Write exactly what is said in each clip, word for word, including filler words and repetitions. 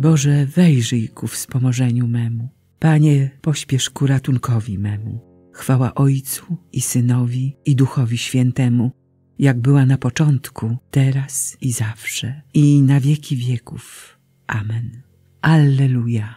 Boże, wejrzyj ku wspomożeniu memu. Panie, pośpiesz ku ratunkowi memu. Chwała Ojcu i Synowi i Duchowi Świętemu, jak była na początku, teraz i zawsze, i na wieki wieków. Amen. Alleluja.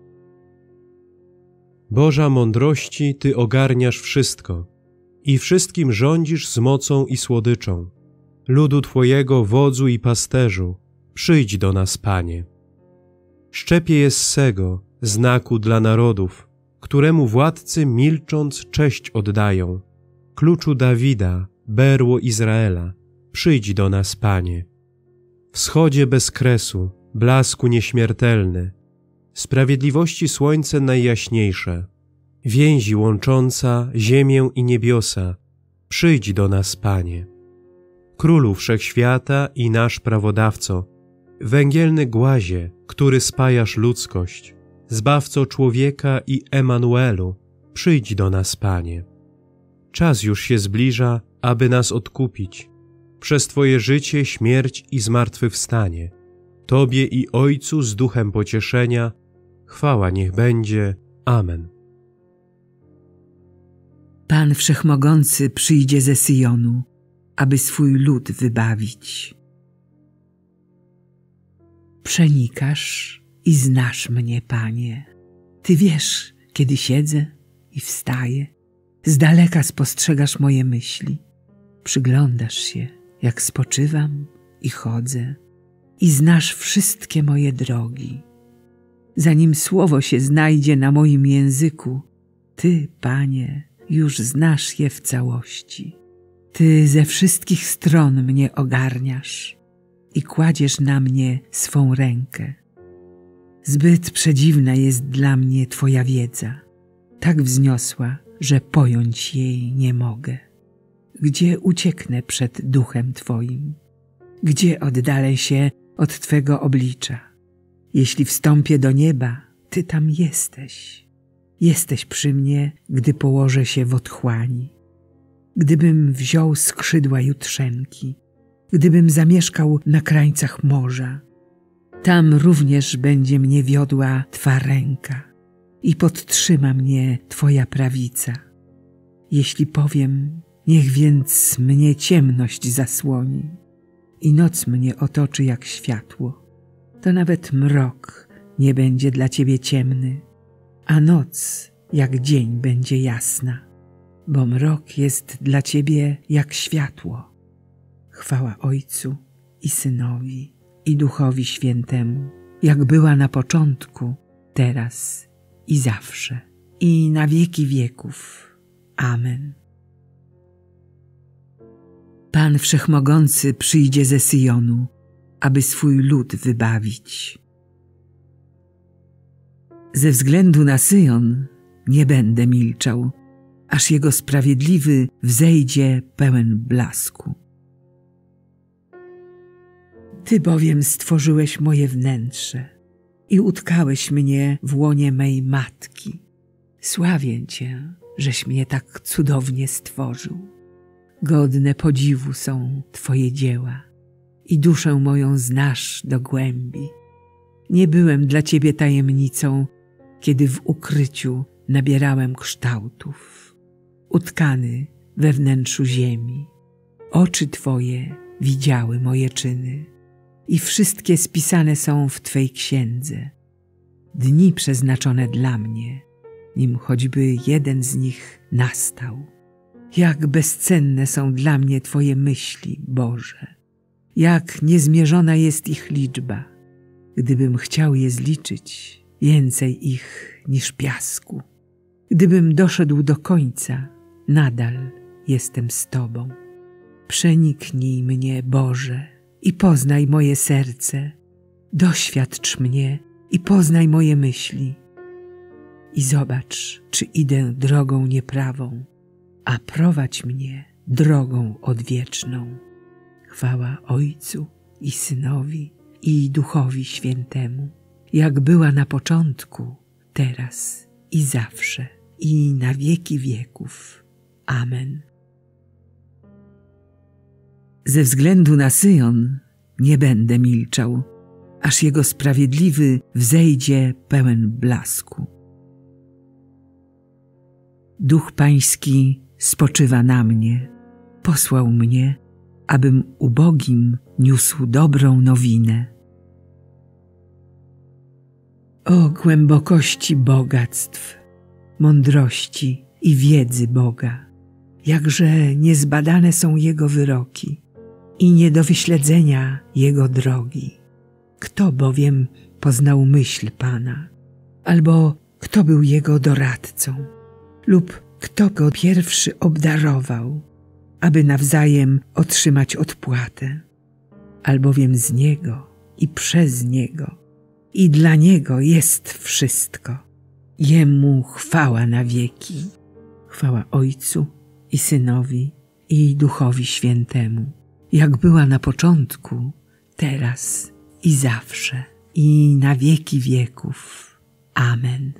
Boża mądrości, Ty ogarniasz wszystko i wszystkim rządzisz z mocą i słodyczą. Ludu Twojego, wodzu i pasterzu, przyjdź do nas, Panie. Szczepie Jessego, znaku dla narodów, któremu władcy milcząc cześć oddają. Kluczu Dawida, berło Izraela, przyjdź do nas, Panie. Wschodzie bez kresu, blasku nieśmiertelny, sprawiedliwości słońce najjaśniejsze, więzi łącząca ziemię i niebiosa, przyjdź do nas, Panie. Królu Wszechświata i nasz prawodawco, węgielny głazie, który spajasz ludzkość, Zbawco człowieka i Emanuelu, przyjdź do nas, Panie. Czas już się zbliża, aby nas odkupić. Przez Twoje życie, śmierć i zmartwychwstanie. Tobie i Ojcu z duchem pocieszenia, chwała niech będzie. Amen. Pan Wszechmogący przyjdzie ze Syjonu, aby swój lud wybawić. Przenikasz i znasz mnie, Panie. Ty wiesz, kiedy siedzę i wstaję. Z daleka spostrzegasz moje myśli. Przyglądasz się, jak spoczywam i chodzę. I znasz wszystkie moje drogi. Zanim słowo się znajdzie na moim języku, Ty, Panie, już znasz je w całości. Ty ze wszystkich stron mnie ogarniasz i kładziesz na mnie swą rękę. Zbyt przedziwna jest dla mnie Twoja wiedza, tak wzniosła, że pojąć jej nie mogę. Gdzie ucieknę przed duchem Twoim? Gdzie oddalę się od Twego oblicza? Jeśli wstąpię do nieba, Ty tam jesteś. Jesteś przy mnie, gdy położę się w otchłani. Gdybym wziął skrzydła jutrzenki, gdybym zamieszkał na krańcach morza, tam również będzie mnie wiodła Twa ręka i podtrzyma mnie Twoja prawica. Jeśli powiem, niech więc mnie ciemność zasłoni i noc mnie otoczy jak światło, to nawet mrok nie będzie dla Ciebie ciemny, a noc jak dzień będzie jasna, bo mrok jest dla Ciebie jak światło. Chwała Ojcu i Synowi i Duchowi Świętemu, jak była na początku, teraz i zawsze, i na wieki wieków. Amen. Pan Wszechmogący przyjdzie ze Syjonu, aby swój lud wybawić. Ze względu na Syjon nie będę milczał, aż jego sprawiedliwy wzejdzie pełen blasku. Ty bowiem stworzyłeś moje wnętrze i utkałeś mnie w łonie mej matki. Sławię Cię, żeś mnie tak cudownie stworzył. Godne podziwu są Twoje dzieła i duszę moją znasz do głębi. Nie byłem dla Ciebie tajemnicą, kiedy w ukryciu nabierałem kształtów, utkany we wnętrzu ziemi. Oczy Twoje widziały moje czyny i wszystkie spisane są w Twej księdze. Dni przeznaczone dla mnie, nim choćby jeden z nich nastał. Jak bezcenne są dla mnie Twoje myśli, Boże, jak niezmierzona jest ich liczba. Gdybym chciał je zliczyć, więcej ich niż piasku. Gdybym doszedł do końca, nadal jestem z Tobą. Przeniknij mnie, Boże, i poznaj moje serce. Doświadcz mnie i poznaj moje myśli. I zobacz, czy idę drogą nieprawą, a prowadź mnie drogą odwieczną. Chwała Ojcu i Synowi i Duchowi Świętemu, jak była na początku, teraz i zawsze, i na wieki wieków. Amen. Ze względu na Syjon nie będę milczał, aż Jego sprawiedliwy wzejdzie pełen blasku. Duch Pański spoczywa na mnie, posłał mnie, abym ubogim niósł dobrą nowinę. O głębokości bogactw, mądrości i wiedzy Boga, jakże niezbadane są Jego wyroki i nie do wyśledzenia Jego drogi. Kto bowiem poznał myśl Pana, albo kto był Jego doradcą, lub kto Go pierwszy obdarował, aby nawzajem otrzymać odpłatę, albowiem z Niego i przez Niego i dla Niego jest wszystko. Jemu chwała na wieki. Chwała Ojcu i Synowi i Duchowi Świętemu, jak była na początku, teraz i zawsze, i na wieki wieków. Amen.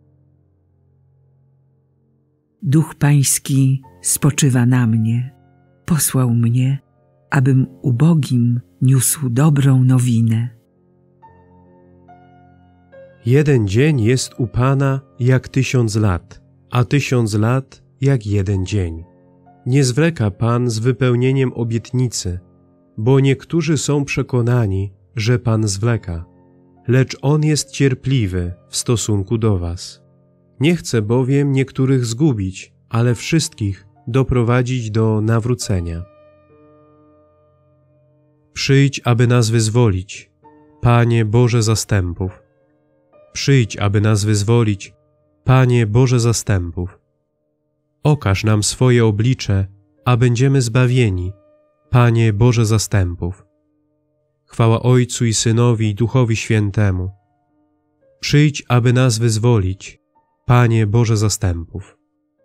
Duch Pański spoczywa na mnie, posłał mnie, abym ubogim niósł dobrą nowinę. Jeden dzień jest u Pana jak tysiąc lat, a tysiąc lat jak jeden dzień. Nie zwleka Pan z wypełnieniem obietnicy, bo niektórzy są przekonani, że Pan zwleka, lecz On jest cierpliwy w stosunku do was. Nie chce bowiem niektórych zgubić, ale wszystkich doprowadzić do nawrócenia. Przyjdź, aby nas wyzwolić, Panie Boże zastępów. Przyjdź, aby nas wyzwolić, Panie Boże zastępów. Okaż nam swoje oblicze, a będziemy zbawieni, Panie Boże zastępów. Chwała Ojcu i Synowi i Duchowi Świętemu. Przyjdź, aby nas wyzwolić, Panie Boże zastępów.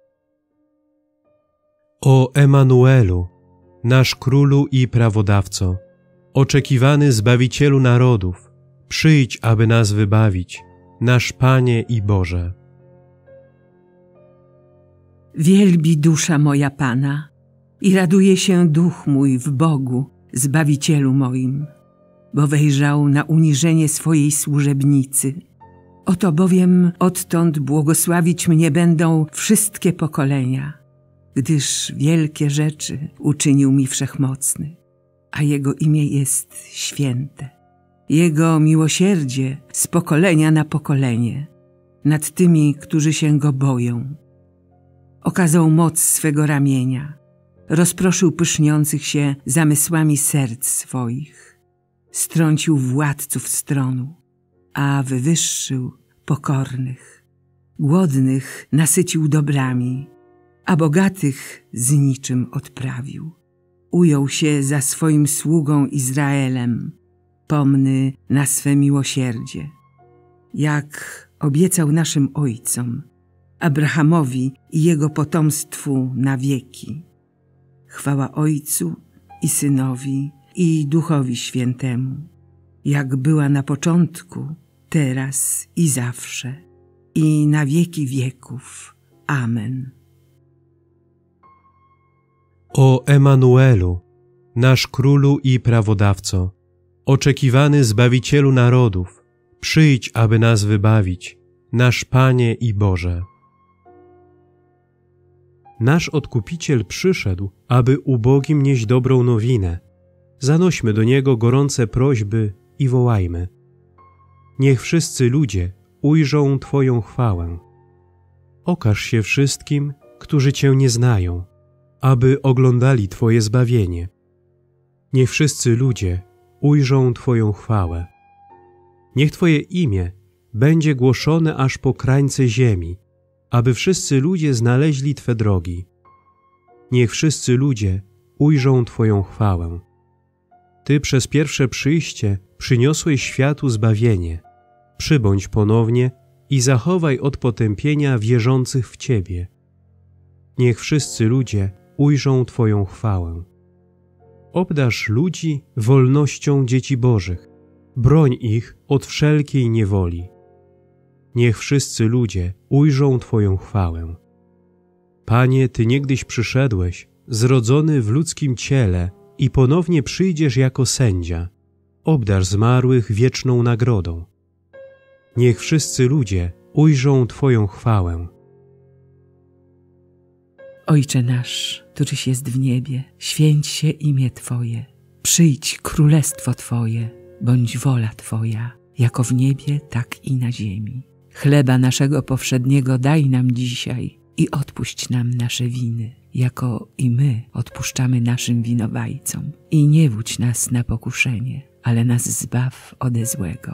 O Emanuelu, nasz Królu i Prawodawco, oczekiwany Zbawicielu narodów, przyjdź, aby nas wybawić, nasz Panie i Boże. Wielbi dusza moja Pana i raduje się duch mój w Bogu, Zbawicielu moim, bo wejrzał na uniżenie swojej służebnicy. Oto bowiem odtąd błogosławić mnie będą wszystkie pokolenia, gdyż wielkie rzeczy uczynił mi Wszechmocny, a Jego imię jest święte. Jego miłosierdzie z pokolenia na pokolenie nad tymi, którzy się Go boją. Okazał moc swego ramienia, rozproszył pyszniących się zamysłami serc swoich, strącił władców stronu, a wywyższył pokornych. Głodnych nasycił dobrami, a bogatych z niczym odprawił. Ujął się za swoim sługą Izraelem, pomny na swe miłosierdzie, jak obiecał naszym ojcom, Abrahamowi i jego potomstwu na wieki. Chwała Ojcu i Synowi i Duchowi Świętemu, jak była na początku, teraz i zawsze, i na wieki wieków. Amen. O Emanuelu, nasz Królu i Prawodawco, oczekiwany Zbawicielu narodów, przyjdź, aby nas wybawić, nasz Panie i Boże. Nasz Odkupiciel przyszedł, aby ubogim nieść dobrą nowinę. Zanośmy do Niego gorące prośby i wołajmy. Niech wszyscy ludzie ujrzą Twoją chwałę. Okaż się wszystkim, którzy Cię nie znają, aby oglądali Twoje zbawienie. Niech wszyscy ludzie ujrzą Twoją chwałę. Niech Twoje imię będzie głoszone aż po krańce ziemi, aby wszyscy ludzie znaleźli Twe drogi. Niech wszyscy ludzie ujrzą Twoją chwałę. Ty przez pierwsze przyjście przyniosłeś światu zbawienie. Przybądź ponownie i zachowaj od potępienia wierzących w Ciebie. Niech wszyscy ludzie ujrzą Twoją chwałę. Obdarz ludzi wolnością dzieci Bożych. Broń ich od wszelkiej niewoli. Niech wszyscy ludzie ujrzą Twoją chwałę. Panie, Ty niegdyś przyszedłeś, zrodzony w ludzkim ciele i ponownie przyjdziesz jako sędzia. obdarz zmarłych wieczną nagrodą. Niech wszyscy ludzie ujrzą Twoją chwałę. Ojcze nasz, któryś jest w niebie, święć się imię Twoje. Przyjdź królestwo Twoje, bądź wola Twoja, jako w niebie, tak i na ziemi. Chleba naszego powszedniego daj nam dzisiaj i odpuść nam nasze winy, jako i my odpuszczamy naszym winowajcom. I nie wódź nas na pokuszenie, ale nas zbaw ode złego.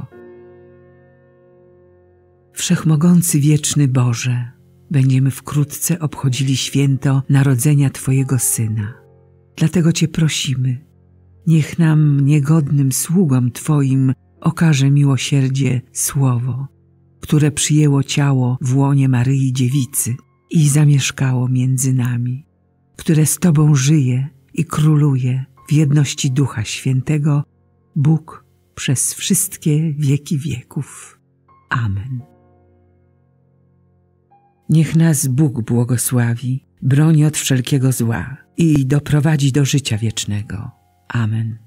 Wszechmogący wieczny Boże, będziemy wkrótce obchodzili święto narodzenia Twojego Syna. Dlatego Cię prosimy, niech nam, niegodnym sługom Twoim, okaże miłosierdzie słowo, które przyjęło ciało w łonie Maryi Dziewicy i zamieszkało między nami, które z Tobą żyje i króluje w jedności Ducha Świętego, Bóg przez wszystkie wieki wieków. Amen. Niech nas Bóg błogosławi, broni od wszelkiego zła i doprowadzi do życia wiecznego. Amen.